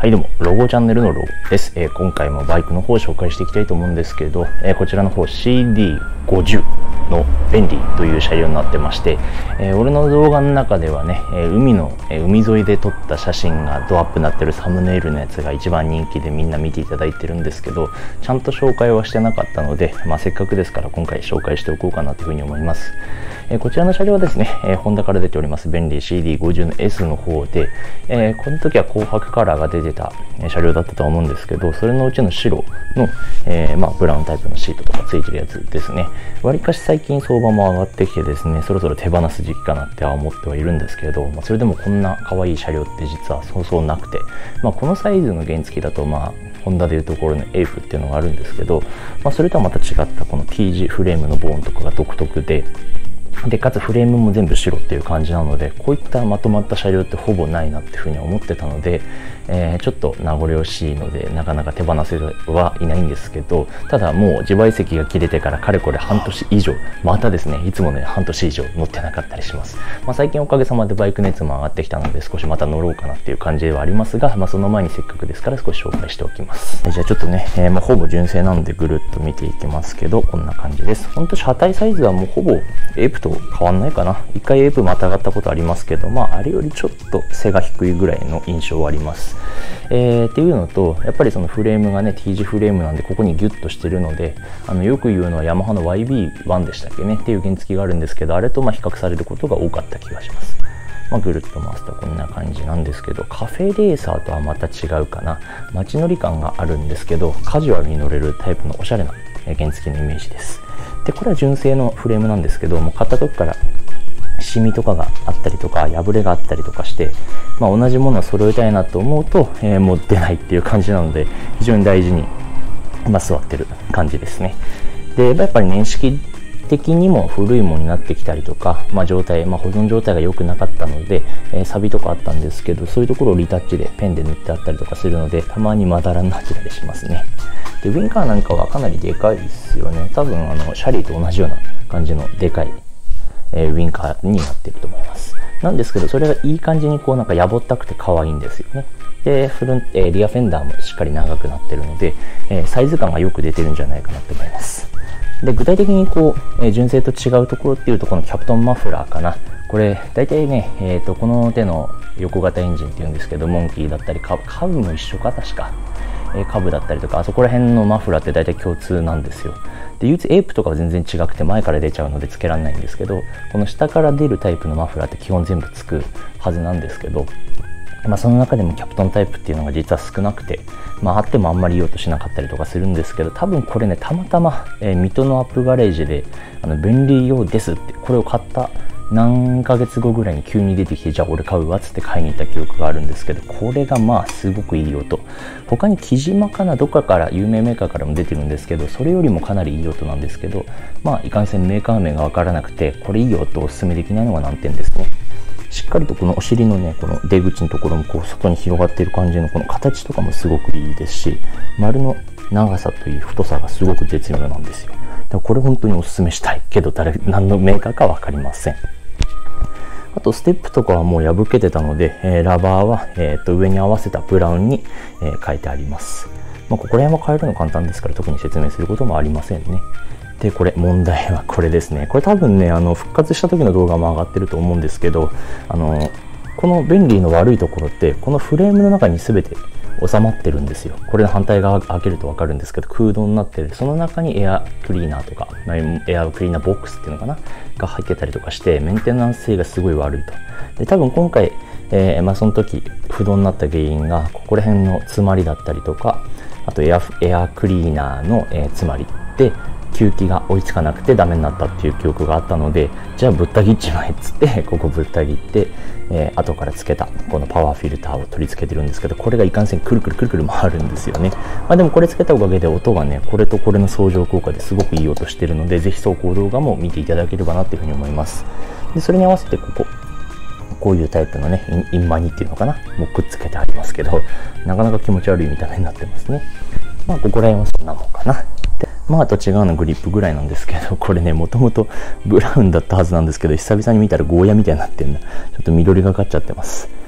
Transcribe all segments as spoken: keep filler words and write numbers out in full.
はいどうも、ロゴチャンネルのロゴです。えー、今回もバイクの方を紹介していきたいと思うんですけど、えー、こちらの方 シーディーごじゅう の便利という車両になってまして、えー、俺の動画の中ではね、えー、海の、えー、海沿いで撮った写真がドアップになってるサムネイルのやつが一番人気でみんな見ていただいてるんですけど、ちゃんと紹介はしてなかったので、まあ、せっかくですから今回紹介しておこうかなというふうに思います。えー、こちらの車両はですね、えー、ホンダから出ております便利 シーディーごじゅう の エス の方で、えー、この時は紅白カラーが出てた車両だったと思うんですけど、それのうちの白の、えーまあ、ブラウンタイプのシートとかついてるやつですね。わりかし最近相場も上がってきてですね、そろそろ手放す時期かなっては思ってはいるんですけれど、まあ、それでもこんな可愛い車両って実はそうそうなくて、まあ、このサイズの原付だとまあホンダでいうところのエーフっていうのがあるんですけど、まあ、それとはまた違ったこの T 字フレームのボーンとかが独特で、でかつフレームも全部白っていう感じなので、こういったまとまった車両ってほぼないなっていうふうに思ってたので、えー、ちょっと名残惜しいのでなかなか手放せはいないんですけど、ただもう自賠責が切れてからかれこれ半年以上、またですねいつもね半年以上乗ってなかったりします。まあ、最近おかげさまでバイク熱も上がってきたので少しまた乗ろうかなっていう感じではありますが、まあ、その前にせっかくですから少し紹介しておきます。じゃあちょっとね、えー、まあほぼ純正なのでぐるっと見ていきますけど、こんな感じです。ほんと車体サイズはもうほぼエープと変わんないかな。一回エープまたがったことありますけど、まああれよりちょっと背が低いぐらいの印象はあります。えー、っていうのと、やっぱりそのフレームがね T 字フレームなんでここにギュッとしてるので、あのよく言うのはヤマハの ワイビーワン でしたっけねっていう原付があるんですけど、あれとまあ比較されることが多かった気がします。まあ、ぐるっと回すとこんな感じなんですけど、カフェレーサーとはまた違うかな。街乗り感があるんですけど、カジュアルに乗れるタイプのおしゃれな原付のイメージです。でこれは純正のフレームなんですけど、もう買った時からシミとかがあったりとか破れがあったりとかして、まあ、同じものを揃えたいなと思うと、えー、もう出ないっていう感じなので、非常に大事に、まあ、座ってる感じですね。でやっぱり年式的にも古いものになってきたりとか、まあ、状態、まあ、保存状態が良くなかったので、えー、錆とかあったんですけど、そういうところをリタッチでペンで塗ってあったりとかするので、たまにまだらになってたりしますね。でウィンカーなんかはかなりでかいですよね。多分あのシャリーと同じような感じのでかいえー、ウィンカーになっていると思います。なんですけど、それがいい感じにこうなんかやぼったくて可愛いんですよね。でフロン、えー、リアフェンダーもしっかり長くなっているので、えー、サイズ感がよく出てるんじゃないかなと思います。で具体的にこう、えー、純正と違うところっていうと、このキャプトンマフラーかな。これ大体ね、えー、とこの手の横型エンジンっていうんですけど、モンキーだったりカブ、カブも一緒か確か。カブだったりとか、あそこら辺のマフラーって大体共通なんですよ。で唯一エープとかは全然違くて前から出ちゃうのでつけられないんですけど、この下から出るタイプのマフラーって基本全部つくはずなんですけど、まあ、その中でもキャプトンタイプっていうのが実は少なくて、まあ、あってもあんまりいい音しなかったりとかするんですけど、多分これねたまたま、えー、水戸のアップガレージであの便利用ですってこれを買った何ヶ月後ぐらいに急に出てきて、じゃあ俺買うわっつって買いに行った記憶があるんですけど、これがまあすごくいい音。他に木島かな、どっかから有名メーカーからも出てるんですけど、それよりもかなりいい音なんですけど、まあいかんせんメーカー名がわからなくて、これいい音をおすすめできないのが難点ですね。しっかりとこのお尻のねこの出口のところもこう外に広がっている感じのこの形とかもすごくいいですし、丸の長さといい太さがすごく絶妙なんですよ。だからこれ本当におすすめしたいけど、誰何のメーカーか分かりません。あとステップとかはもう破けてたので、えー、ラバーは、えー、と上に合わせたブラウンに、えー、変えてあります。まあ、ここら辺は変えるの簡単ですから特に説明することもありませんね。でこれ問題はこれですね。これ多分ねあの復活した時の動画も上がってると思うんですけど、あのこの便利の悪いところってこのフレームの中に全て収まってるんですよ。これの反対側開けると分かるんですけど、空洞になってる、その中にエアクリーナーとかエアクリーナーボックスっていうのかなが入ってたりとかして、メンテナンス性がすごい悪いと。で多分今回、えーまあ、その時不動になった原因がここら辺の詰まりだったりとか、あとエアエアクリーナーの、えー、詰まりで吸気が追いつかなくてダメになったっていう記憶があったので、じゃあぶった切っちまえっつってここぶった切って、えー、後からつけたこのパワーフィルターを取り付けてるんですけど、これがいかんせんくるくるくるくる回るんですよね。まあ、でもこれつけたおかげで音がねこれとこれの相乗効果ですごくいい音してるので、ぜひ走行動画も見ていただければなっていうふうに思います。でそれに合わせてこここういうタイプのねインマニっていうのかなもうくっつけてありますけど、なかなか気持ち悪い見た目になってますね。まあここら辺はそんなもんかな。まああと違うのグリップぐらいなんですけど、これねもともとブラウンだったはずなんですけど、久々に見たらゴーヤみたいになってんだ。ちょっと緑がかっちゃってます。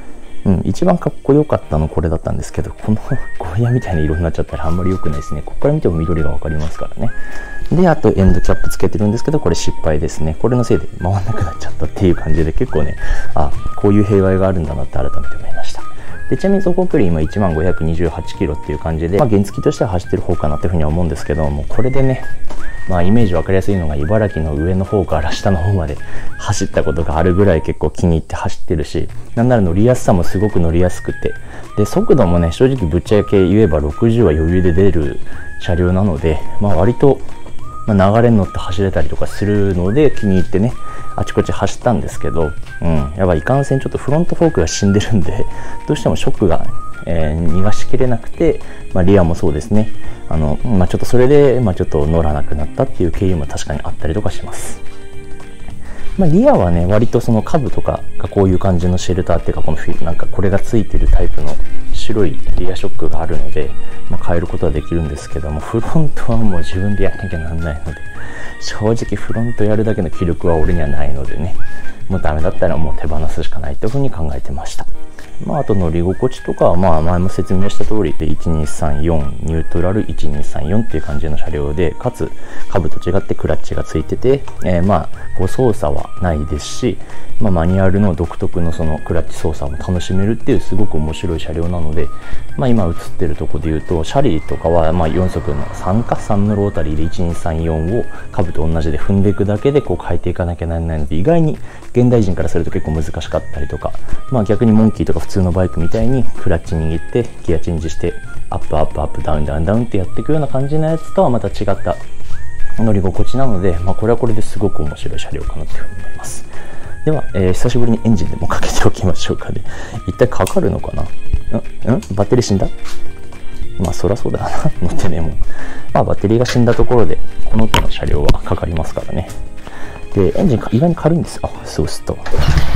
うん、一番かっこよかったのこれだったんですけど、このゴーヤみたいな色になっちゃったらあんまり良くないですね。ここから見ても緑が分かりますからね。で、あとエンドキャップつけてるんですけど、これ失敗ですね。これのせいで回んなくなっちゃったっていう感じで、結構ね、あ、こういう弊害があるんだなって改めて思いました。で、ちなみに走行距離今いちまんごひゃくにじゅうはちキロっていう感じで、まあ、原付としては走ってる方かなっていうふうには思うんですけども、これでね、まあイメージ分かりやすいのが茨城の上の方から下の方まで走ったことがあるぐらい結構気に入って走ってるし、なんなら乗りやすさもすごく乗りやすくて、で速度もね、正直ぶっちゃけ言えばろくじゅうは余裕で出る車両なので、まあ割と、まあ、流れに乗って走れたりとかするので気に入ってね、あちこち走ったんですけど、うん、やっぱいかんせんちょっとフロントフォークが死んでるんで、どうしてもショックが、えー、逃がしきれなくて、まあ、リアもそうですね、あの、まあ、ちょっとそれで、まあ、ちょっと乗らなくなったっていう経緯も確かにあったりとかします。まあ、リアはね、割とその下部とかがこういう感じのシェルターっていうか、このフィなんかこれがついてるタイプの白いリアショックがあるので、まあ、変えることはできるんですけども、フロントはもう自分でやらなきゃなんないので、正直フロントやるだけの気力は俺にはないのでね、もうダメだったらもう手放すしかないというふうに考えてました。まあ、あと乗り心地とかは、まあ、前も説明した通りでいちにさんよん、ニュートラルいちにさんよんっていう感じの車両で、かつ、下部と違ってクラッチがついてて、えー、まあ、誤操作はないですし、まあ、マニュアルの独特のそのクラッチ操作も楽しめるっていうすごく面白い車両なので、まあ、今映ってるとこで言うと、シャリとかはまあよん速のさんか、さんのロータリーでいちにさんよんを下部と同じで踏んでいくだけでこう変えていかなきゃならないので、意外に現代人からすると結構難しかったりとか、まあ、逆にモンキーとか普通のバイクみたいにクラッチ握ってギアチェンジしてアップアップアップダウンダウンダウンってやっていくような感じのやつとはまた違った乗り心地なので、まあ、これはこれですごく面白い車両かなというふうに思います。では、えー、久しぶりにエンジンでもかけておきましょうかね。一体かかるのかな。んんバッテリー死んだ。まあそりゃそうだよな乗ってねもう、まあ、バッテリーが死んだところでこの手の車両はかかりますからね。でエンジン意外に軽いんですよ。あ、そうすると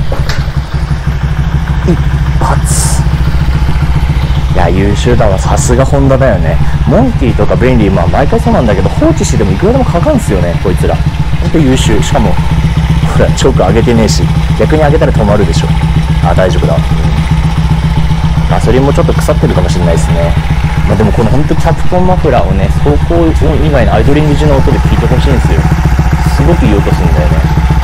一発。いや優秀だわ、さすがホンダだよね。モンキーとかベンリー、まあ毎回そうなんだけど放置してでもいくらでもかかるんですよねこいつら。ほんと優秀。しかもほらチョーク上げてねえし、逆に上げたら止まるでしょ。あ、大丈夫だ。ガソリンもちょっと腐ってるかもしれないですね。まあ、でもこの本当キャプコンマフラーをね、走行音以外のアイドリング時の音で聞いてほしいんですよ。すごくいい音するんだよね。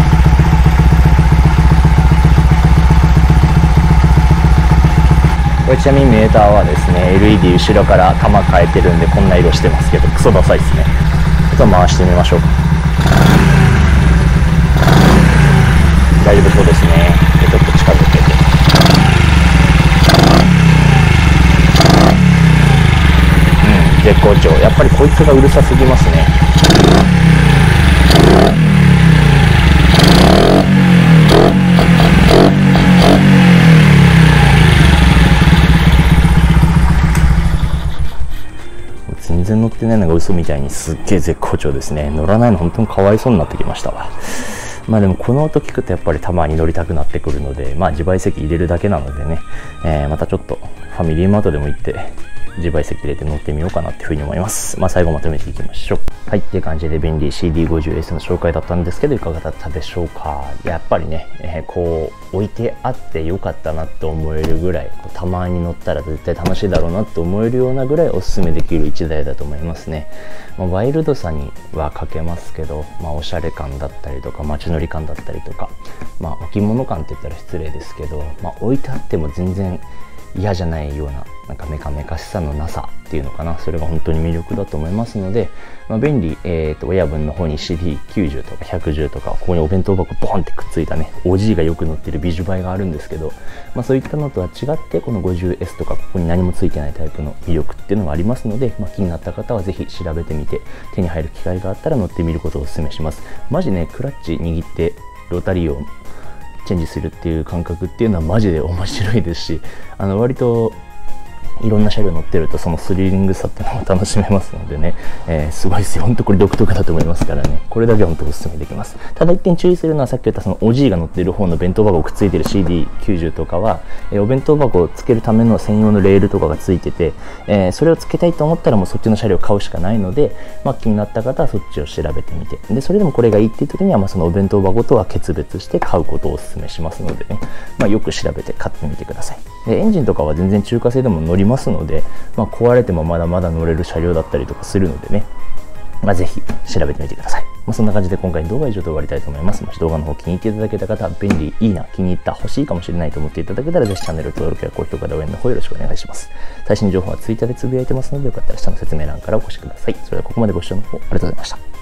これちなみにメーターはですね エルイーディー 後ろから玉変えてるんでこんな色してますけどクソダサいですね。ちょっと回してみましょうか。大丈夫そうですね。でちょっと近づけて、うん、絶好調。やっぱりこいつがうるさすぎますね。全然乗ってないのが嘘みたいにすっげえ絶好調ですね。乗らないの本当にかわいそうになってきましたわ。まあでもこの音聞くとやっぱりたまに乗りたくなってくるので、まあ自賠責入れるだけなのでね、えー、またちょっとファミリーマートでも行って自賠責入れて乗ってみようかなっていうふうに思います。まあ最後まとめていきましょう。はい、っていう感じで便利 シーディーごじゅうエス の紹介だったんですけどいかがだったでしょうか。やっぱりね、えー、こう置いてあってよかったなって思えるぐらい、こうたまに乗ったら絶対楽しいだろうなって思えるようなぐらいおすすめできるいちだいだと思いますね。まあ、ワイルドさには欠けますけど、まあ、おしゃれ感だったりとか街乗り感だったりとか、まあ、置物感って言ったら失礼ですけど、まあ、置いてあっても全然嫌じゃないようななんかメカメカしさのなさっていうのかな、それが本当に魅力だと思いますので、まあ、便利、えー、と親分の方に シーディーきゅうじゅう とかひゃくじゅうとかここにお弁当箱ボンってくっついたね オージー がよく乗ってるビジュバイがあるんですけど、まあ、そういったのとは違ってこの ごじゅうエス とかここに何もついてないタイプの魅力っていうのがありますので、まあ、気になった方はぜひ調べてみて手に入る機会があったら乗ってみることをお勧めします。マジねクラッチ握ってロータリーをチェンジするっていう感覚っていうのはマジで面白いですし、あの割といろんな車両乗ってるとそのスリリングさっていうのも楽しめますのでね、えー、すごいですよ。ほんとこれ独特だと思いますからね、これだけは本当お勧めできます。ただ一点注意するのは、さっき言ったそのおじいが乗っている方の弁当箱くっついてる シーディーきゅうじゅう とかは、えー、お弁当箱をつけるための専用のレールとかがついてて、えー、それをつけたいと思ったらもうそっちの車両を買うしかないので、まあ、気になった方はそっちを調べてみて、でそれでもこれがいいっていう時には、まあ、そのお弁当箱とは決別して買うことをお勧めしますのでね、まあ、よく調べて買ってみてください。でエンジンとかは全然中華製でも乗りますので、まあ、壊れてもまだまだ乗れる車両だったりとかするのでね、まあ、ぜひ調べてみてください。まあ、そんな感じで今回の動画は以上で終わりたいと思います。もし動画の方気に入っていただけた方は、便利、いいな、気に入った、欲しいかもしれないと思っていただけたら、ぜひチャンネル登録や高評価で応援の方よろしくお願いします。最新情報は Twitter でつぶやいてますので、よかったら下の説明欄からお越しください。それではここまでご視聴の方ありがとうございました。